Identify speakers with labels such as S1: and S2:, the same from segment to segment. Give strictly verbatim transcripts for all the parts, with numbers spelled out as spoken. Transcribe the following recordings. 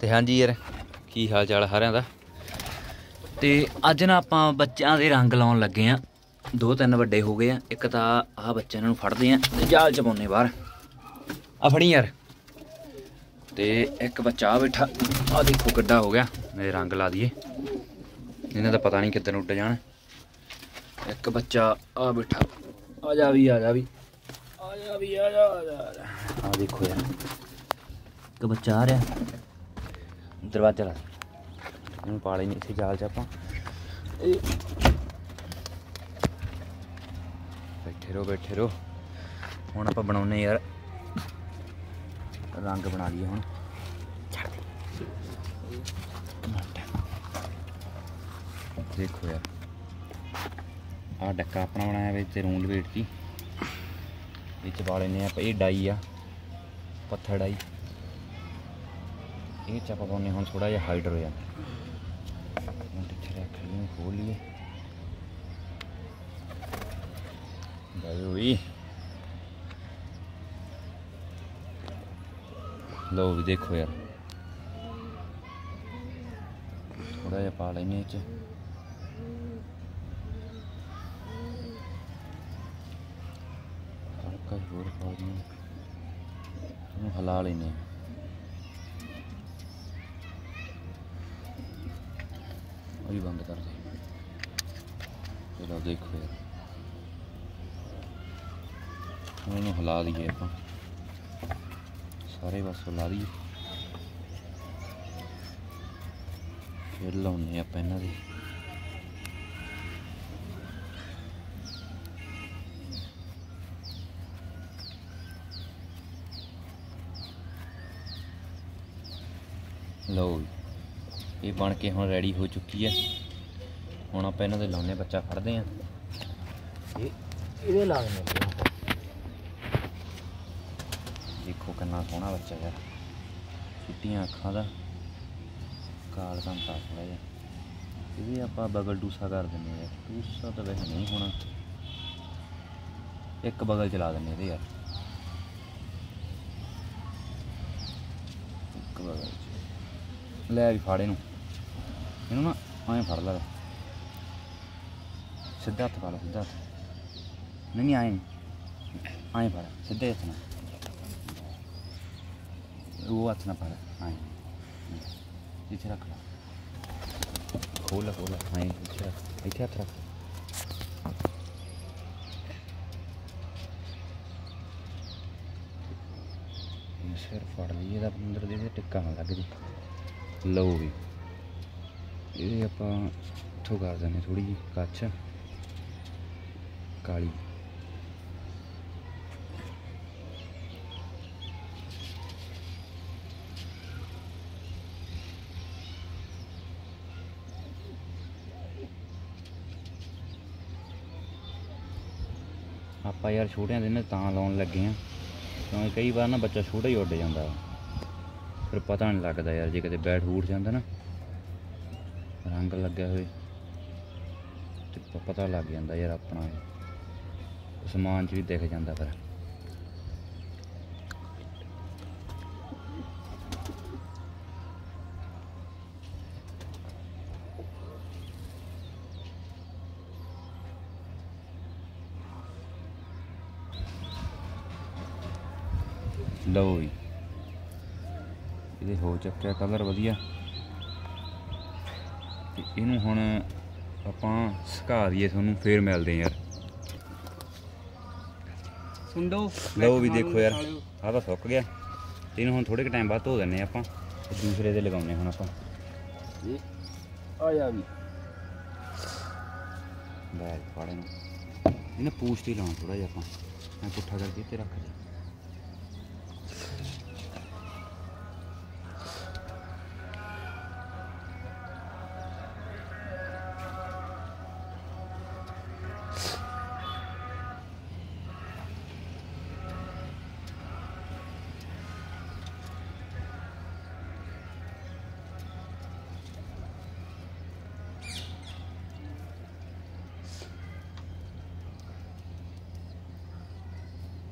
S1: ਤੇ ਹਾਂਜੀ ਯਾਰ ਕੀ ਹਾਲ ਚਾਲ ਸਾਰਿਆਂ ਦਾ। ਤੇ ਅੱਜ ਨਾ ਆਪਾਂ ਬੱਚਿਆਂ ਦੇ ਰੰਗ ਲਾਉਣ ਲੱਗੇ ਆ। ਦੋ ਤਿੰਨ ਵੱਡੇ ਹੋ गए ਆ। एक ਤਾਂ ਆਹ ਬੱਚੇ ਇਹਨਾਂ ਨੂੰ ਫੜਦੇ ਆ ਤੇ ਜਾਲ ਚ ਪਾਉਂਦੇ ਬਾਹਰ। ਆ ਫੜੀ ਯਾਰ। ਤੇ ਇੱਕ ਬੱਚਾ ਆ ਬੈਠਾ, ਆ ਦੇਖੋ ਕਿੱਡਾ ਹੋ ਗਿਆ। ਮੇਰੇ रंग ला दिए, इन्हें तो पता नहीं कितने उड़ जान। एक बच्चा आ बैठा, आ जा भी आ जा भी आ जा भी आ जा आ जा। आ देखो यार एक बच्चा आ रहा, दरवाजा ला इन पाले नहीं इसे जाल च आपां। बैठे रहो बैठे रहो। हुण आपां बनाउने यार रंग बना लिए। हुण देखो यार आ डक्का अपना बनाया बिच रूम लपेट की बिच पा लेने आप। ये डाई आ पत्थर डाई, ये चपा पाने हम थोड़ा जिहा हाइड्रोजन रख लिए। खोल लिए भाई, लो भी देखो यार थोड़ा जिहा पा लेने च। होर पा देने, हिला लेने। वही बंद कर दे। चलो देखो यार इन्होंने हिला दिए आप सारे बस हिला दिए। फिर लाने आप इन्हों की लो ये बन के हुण रेडी हो चुकी है। हुण आप इन्हों लाने, बच्चा फड़ते हैं ये ला दें। देखो कितना सोहना बच्चा यार, चिट्टियां अखां दा काल घंटा थोड़ा जिहा। ये आप बगल टूसा कर दें यार। टूसा तो वैसे नहीं होना, एक बगल चला दें यार, एक बगल लै भी फाड़े नूं इनू ना आएँ फड़ ला। सीधा हत्थ पा ला, सीधा हत्थ नहीं नहीं आए नहीं आएँ फड़ सीधे हत्थ ना, वो हत्थ ना फड़ आएँ इत्थे रख ला। खोल खोल आएँ इत्थे रख, इत्थे हत्थ रख। सिर फड़ लीए अंदर दे टिक्का ना लग जी। लो भी ये आप इत्थों कर दें थोड़ी जी कच्छ काली। आप यार छोटिया दिन तां लाउण लगे हैं क्योंकि कई बार ना बच्चा छोटा ही उड़ जाता, फिर पता नहीं लगता यार। जे किते बैठ उठ जाता ना रंग लगे हुए तो पता लग जाता यार, अपना समान च भी दिख जाता। फिर लो भी ये हो चुका कलर वधिया। इनू हुण आपां सुका दिए, तुहानूं फिर मिलते हैं यार। सुंडो लो भी देखो यार आ तो सुक गया। इनू हुण थोड़े टाइम बाद धो देने आपां, दूसरे ते लगाउने हुण आपां। आया भी बैल फाड़े इन्हें पूछ ही लाना थोड़ा जिहा आपां, मैं पुट्ठा करके ते रख दिया।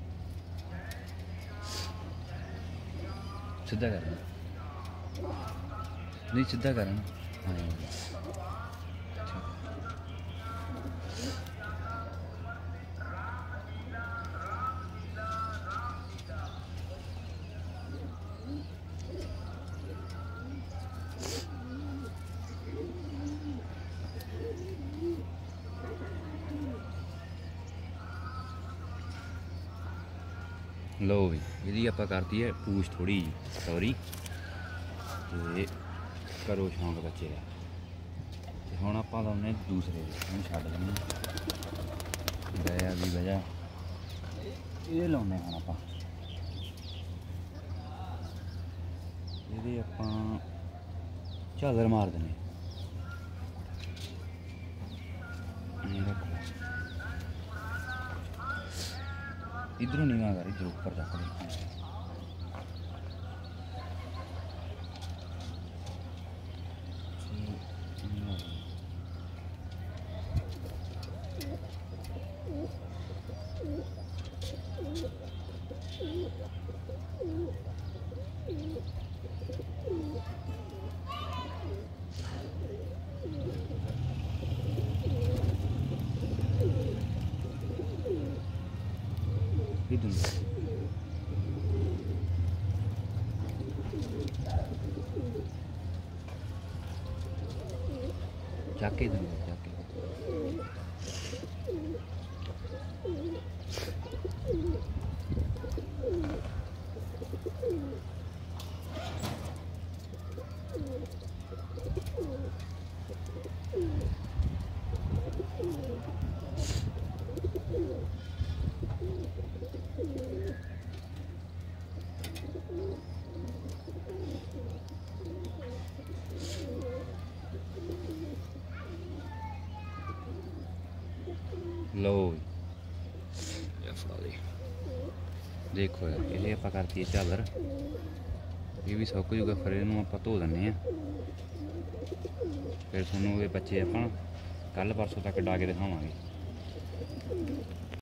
S1: सीधा करना। नहीं सीधा करना। हाँ लो भी यदि आप करती है पूछ थोड़ी जी सॉरी तो करो शौक बच्चे का। तो हम आप लाने दूसरे हम छड़ दें दया की वजह ये लाने हम आप ये आप झालर मार देने इधरों नहीं आ इधर ऊपर रख दे। इधर जाके इधर जाके लो देखो ये आप करती है झालर ये भी सुक जूगा फिर इनू आप धो दें फिर थोनों बच्चे आप कल परसों तक डा के दिखावे।